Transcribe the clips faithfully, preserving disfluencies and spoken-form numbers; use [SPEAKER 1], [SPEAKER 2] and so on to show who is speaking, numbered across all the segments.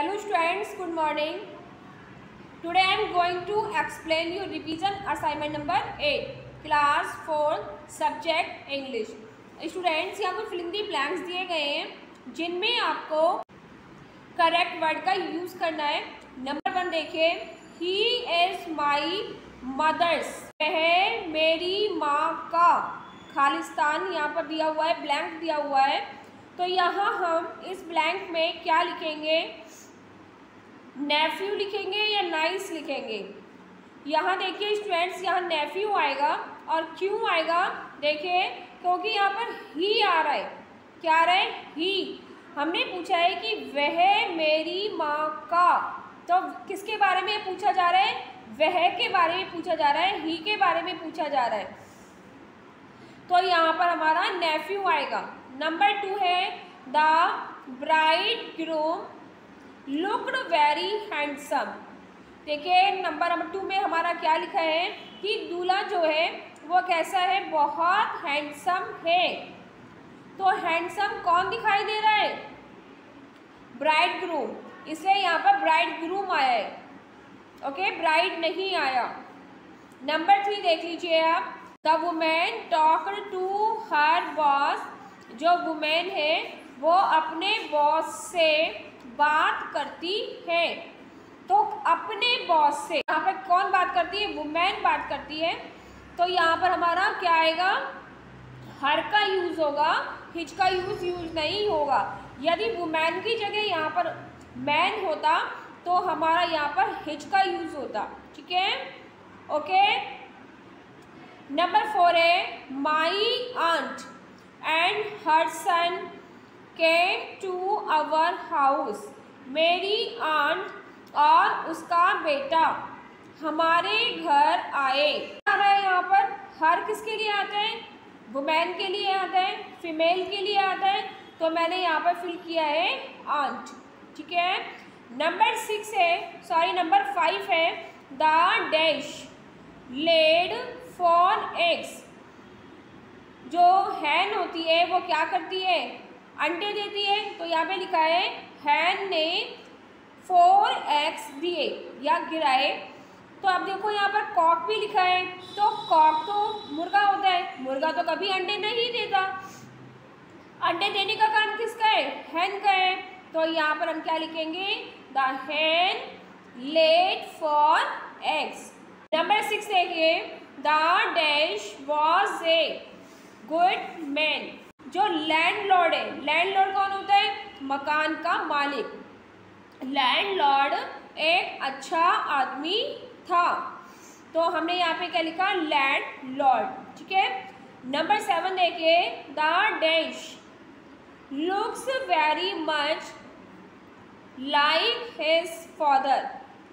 [SPEAKER 1] Hello students, good morning. Today I am going to explain you revision assignment number eight, class four, subject English. Students, यहाँ पर fill in the blanks दिए गए हैं जिनमें आपको correct word का use करना है। नंबर वन देखिए, ही इज माई मदर्स, वह मेरी माँ का। खालिस्तान यहाँ पर दिया हुआ है, ब्लैंक दिया हुआ है, तो यहाँ हम इस ब्लैंक में क्या लिखेंगे? नेफ्यू लिखेंगे या नाइस लिखेंगे? यहाँ देखिए स्टूडेंट्स, यहाँ नेफ्यू आएगा और क्यों आएगा? देखिए क्योंकि यहाँ पर ही आ रहा है। क्या आ रहा है? ही। हमने पूछा है कि वह मेरी माँ का, तो किसके बारे में पूछा जा रहा है? वह के बारे में पूछा जा रहा है, ही के बारे में पूछा जा रहा है, तो यहाँ पर हमारा नेफ्यू आएगा। नंबर टू है, the bride groom looked very handsome. देखिए नंबर नंबर टू में हमारा क्या लिखा है कि दूल्हा जो है वो कैसा है? बहुत हैंडसम है। तो हैंडसम कौन दिखाई दे रहा है? ब्राइड ग्रूम, इसलिए यहाँ पर ब्राइड ग्रूम आया है। ओके, ब्राइड नहीं आया। नंबर थ्री देख लीजिए आप, the women talked to her boss. जो वुमेन है वो अपने बॉस से बात करती है। तो अपने बॉस से यहाँ पर कौन बात करती है? वुमेन बात करती है। तो यहाँ पर हमारा क्या आएगा? हर का यूज होगा, हिज का यूज यूज नहीं होगा। यदि वुमेन की जगह यहाँ पर मैन होता तो हमारा यहाँ पर हिज का यूज होता। ठीक है, ओके। नंबर फोर है, my aunt and her son came to our house. मेरी आंट और उसका बेटा हमारे घर आए। आ रहा है यहाँ पर हर किसके लिए आता है? वुमेन के लिए आता है, फीमेल के लिए आता है, तो मैंने यहाँ पर फिल किया है आंट। ठीक है। नंबर सिक्स है, सॉरी नंबर फाइव है, the dash laid four eggs. जो हैन होती है वो क्या करती है? अंडे देती है। तो यहाँ पे लिखा है हैन ने फोर एग्स दिए या गिराए। तो अब देखो यहाँ पर कॉक भी लिखा है, तो कॉक तो मुर्गा होता है, मुर्गा तो कभी अंडे नहीं देता। अंडे देने का काम किसका है? हैन का है। तो यहाँ पर हम क्या लिखेंगे? The hen laid four eggs. Number six देखिए, the dash was a good man. जो लैंडलॉर्ड है, लैंडलॉर्ड कौन होता है? मकान का मालिक। लैंडलॉर्ड एक अच्छा आदमी था, तो हमने यहाँ पे क्या लिखा? लैंडलॉर्ड। ठीक है। नंबर सेवन देखिए, the dash looks very much like his father.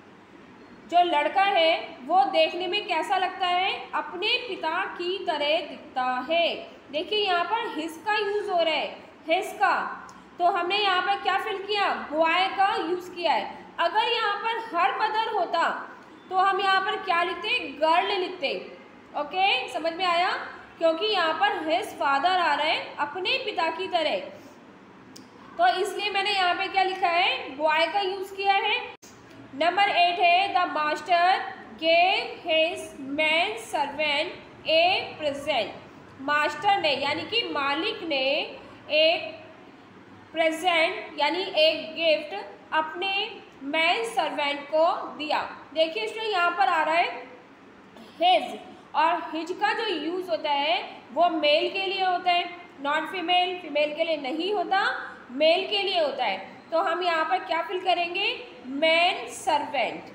[SPEAKER 1] जो लड़का है वो देखने में कैसा लगता है? अपने पिता की तरह दिखता है। देखिए यहाँ पर हिज का यूज हो रहा है, हिज का, तो हमने यहाँ पर क्या फिल किया? बॉय का यूज किया है। अगर यहाँ पर हर मदर होता तो हम यहाँ पर क्या लिखते? गर्ल लिखते। ओके, समझ में आया? क्योंकि यहाँ पर हिज फादर आ रहा है अपने पिता की तरह, तो इसलिए मैंने यहाँ पे क्या लिखा है? बॉय का यूज किया है। नंबर एट है, the master gave his man servant a present. Master ने यानी कि मालिक ने एक प्रेजेंट यानी एक गिफ्ट अपने मैन सर्वेंट को दिया। देखिए स्टूडेंट यहाँ पर आ रहा है हिज, और हिज का जो यूज होता है वो मेल के लिए होता है, नॉट फीमेल। फीमेल के लिए नहीं होता, मेल के लिए होता है। तो हम यहाँ पर क्या फिल करेंगे? Man servant.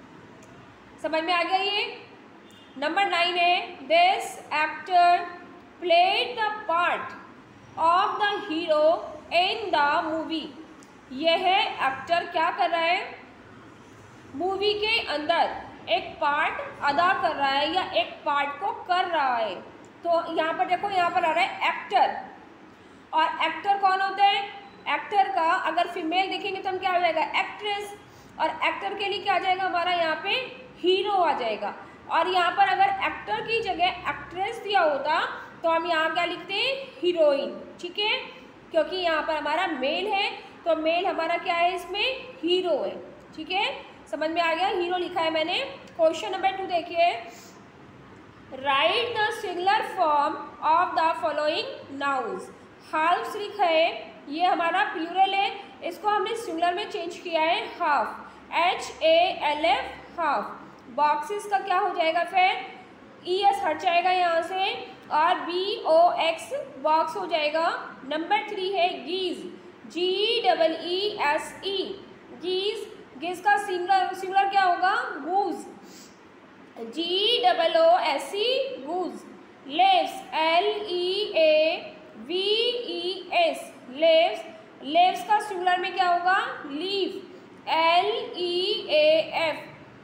[SPEAKER 1] समझ में आ गया ये? नंबर नाइन है, this actor played the part of the hero in the movie. यह एक्टर क्या कर रहा है? मूवी के अंदर एक पार्ट अदा कर रहा है या एक पार्ट को कर रहा है। तो यहाँ पर देखो, यहाँ पर आ रहा है एक्टर, और एक्टर कौन होता है? एक्टर का अगर फीमेल देखेंगे तो हम क्या हो जाएगा? एक्ट्रेस। और एक्टर के लिए क्या आ जाएगा हमारा? यहाँ पे हीरो आ जाएगा। और यहाँ पर अगर एक्टर की जगह एक्ट्रेस दिया होता तो हम यहाँ क्या लिखते हैं? हीरोइन। ठीक है, क्योंकि यहाँ पर हमारा मेल है तो मेल हमारा क्या है इसमें, हीरो है। ठीक है, समझ में आ गया, हीरो लिखा है मैंने। क्वेश्चन नंबर टू देखिए, write the singular form of the following nouns. Half लिखा है, ये हमारा प्लूरल है, इसको हमने सिंगुलर में चेंज किया है half, H A L F half. Boxes का क्या हो जाएगा फिर, ई एस हट जाएगा यहाँ से और बी ओ एक्स बॉक्स हो जाएगा। नंबर थ्री है गीज, जी डबल ई एस ई, गीज। गीज का सिंगुलर सिंगुलर क्या होगा, goose, G double O S E goose. Leaves, L E A V E S, leaves. Leaves का सिंगुलर में क्या होगा, leaf, L E A F.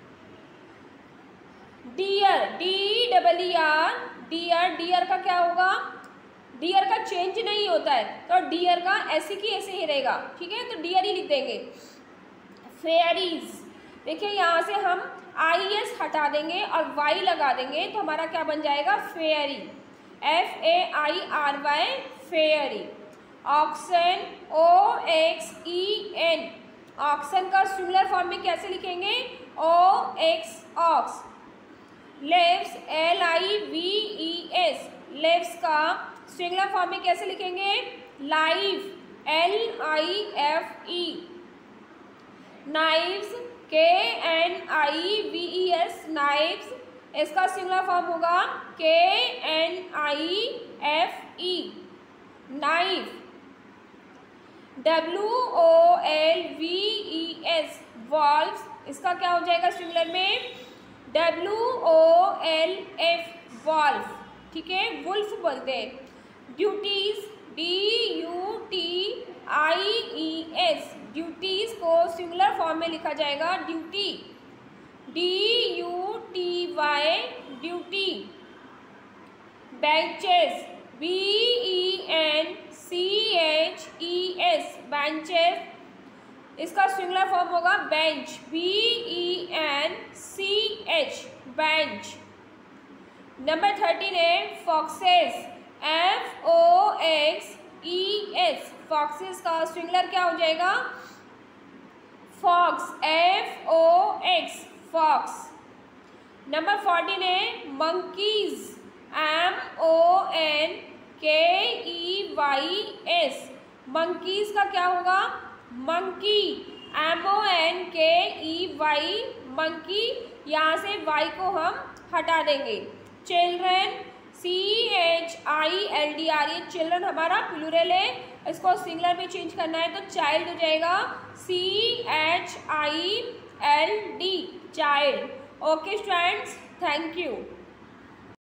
[SPEAKER 1] Deer, D double E R, deer. Deer का क्या होगा, dear का चेंज नहीं होता है, तो डियर का ऐसे की ऐसे ही रहेगा। ठीक है, तो डियर ही लिख देंगे। फेयरीज, देखिए यहाँ से हम आई एस हटा देंगे और वाई लगा देंगे, तो हमारा क्या बन जाएगा, fairy, F A I R Y, fairy. Oxen, O X E N, oxen का सिंगुलर फॉर्म में कैसे लिखेंगे, O X, ox. Lives, L I V E S, lives का सिंगुलर फॉर्म में कैसे लिखेंगे, life, L I F E. Knives, K N I V E S, knives, इसका singular form होगा K N I F E, knife. W O L V E S, wolves, इसका क्या हो जाएगा सिंगुलर में, W O L F, wolf. ठीक है, wolf बोलते हैं। Duties, D U T I E S, duties को सिंगुलर फॉर्म में लिखा जाएगा duty, D U T Y, duty. Benches, B E N C H E S, benches, इसका singular form होगा bench, B E N C H, bench. Number thirteen है foxes, F O X E S, foxes का singular क्या हो जाएगा, fox, F O X, fox. Number fourteen है monkeys, M O N K E Y S, monkeys का क्या होगा, monkey, M O N K E Y, monkey. यहाँ से वाई को हम हटा देंगे। Children, C H I L D R, ये चिल्ड्रन हमारा प्लूरल है, इसको सिंगुलर में चेंज करना है तो चाइल्ड हो जाएगा, C H I L D, child. Okay students, thank you.